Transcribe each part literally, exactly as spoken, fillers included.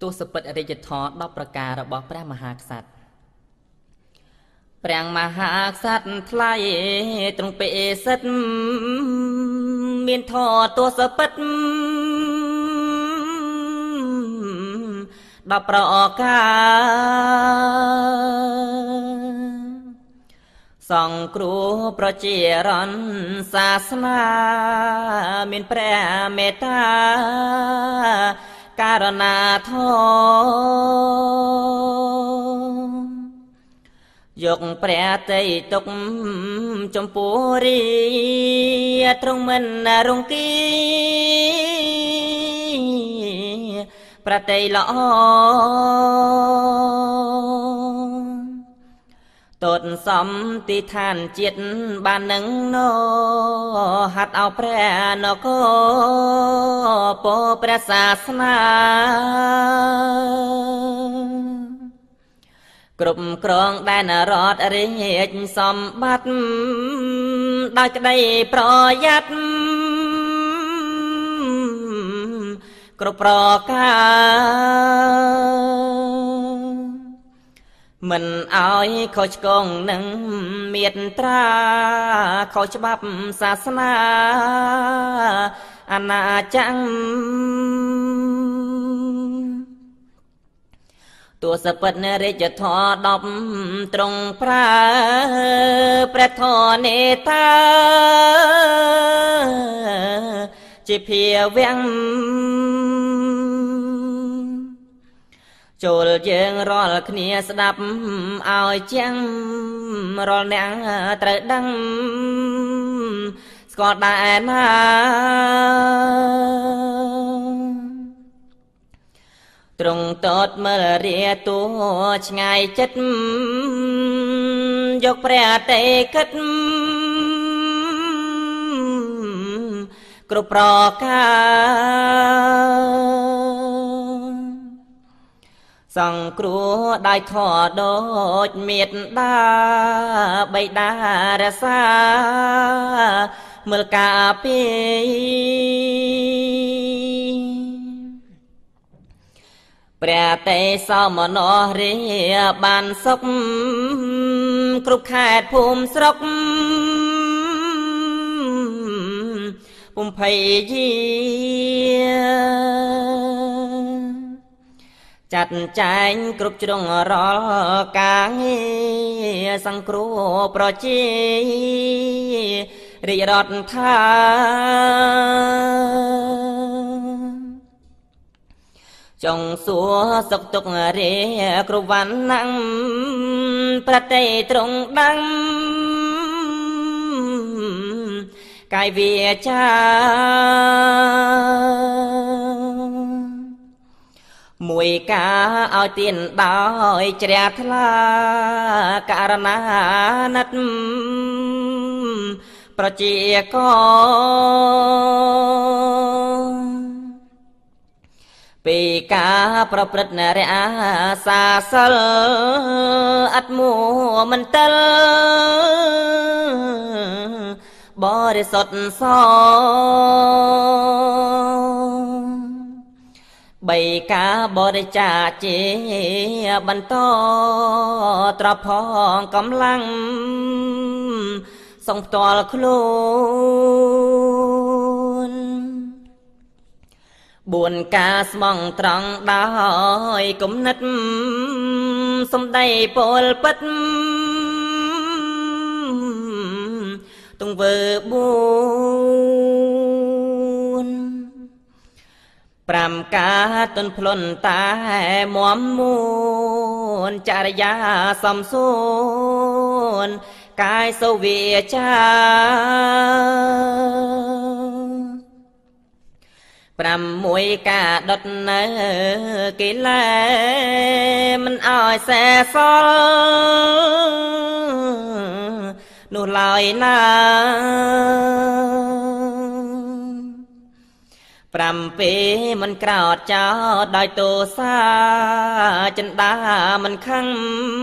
ទស្សពិតអរិយធម៌ដប់ប្រការរបស់ព្រះមហាក្សត្រព្រះមហាក្សត្រថ្លៃទ្រង់ពេសិទ្ធមានធម៌ទស្សពិតដប់ប្រការសង្គ្រោះប្រជារនសាសនាមានព្រះមេត្តាករណាធម៌យកព្រះតីទុកចំពោះរីទ្រង់មិនរង្គីប្រតិល្អតតសំទីឋានជាតិបាននឹងណហាត់អោព្រះនគរពោព្រះសាសនាគ្រប់គ្រងដែនរដ្ឋរាជសម្បត្តិដោយក្តីប្រយ័ត្នគ្រប់ប្រការមិនឲ្យខុសឆ្គងនឹងមេត្រាខុសច្បាប់សាសនាអាណាចក្រទស្សពិតរាជធរដប់ត្រង់ប្រើព្រះធរនេតាជាភាវៈចូលយើងរាល់គ្នាស្ដាប់ឲ្យជាងរាល់អ្នកត្រូវដឹងស្គាល់ដែរណាទ្រង់តតមើលរាទូឆ្ងាយចិត្តយកព្រះតេគិតគ្រប់ប្រការសង្គ្រោះដោយធម៌ដូចមេត្តាបិតារសាមើលការពីព្រះតេសមនោរាបានសុខគ្រប់ខេត្តភូមិស្រុកពុំភ័យយាចាត់ចែងគ្រប់ជ្រុងរាល់ការងារសង្គ្រោះប្រជារាជរដ្ឋាចង់សួរសុខទុក្ខរាគ្រប់វណ្ណៈប្រតិត្រង់ដឹងកាយវាចាមួយការឲ្យទៀនដោយជ្រះថ្លាករណាណិតប្រជាកពីការប្រព្រឹត្តរក្សាសិលអត់មួមិនតិលបរិសុទ្ធសបីការបរិច្ចាគជាបន្តត្រផងកម្លាំងសងផ្ទាល់ខ្លួនបួនការស្មងត្រង់ដោយគំនិតសំដីពលពិតទង្វើបួនប្រាំការទន់ភ្លន់តែមមមួនចរិយាសំសួនកាយសុវិចាប្រាំមួយការដុតនៅកិលេសមិនឲ្យសែសល់នោះឡើយណាប្រាំពេមិនក្រោតចោលដោយទោសាចិន្តាមិនខឹង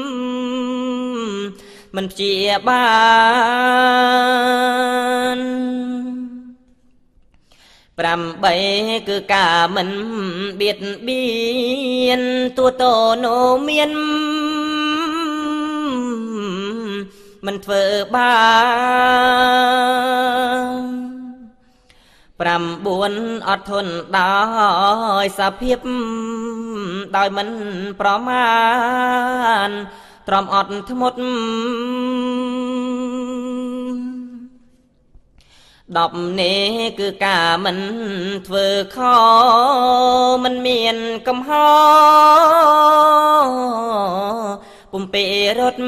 មិនព្យាបានប្រាំបីគឺការមិនបៀតបៀនទួតោនោមានមិនធ្វើបានប្រាំបួនអត់ធន់ដោយសភាពដោយមិនប្រមាណទ្រាំអត់ធ្មត់ដប់នេះគឺការមិនធ្វើខមិនមានកំហពុំពេរត់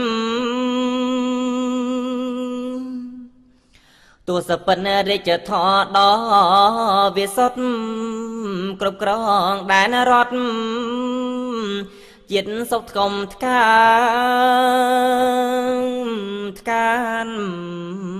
ទោះសពិនរាជធរដល់វាសុទ្ធគ្រប់ក្រងដែនរដ្ឋជាតិសុខថ្កុំថ្កានថ្កាន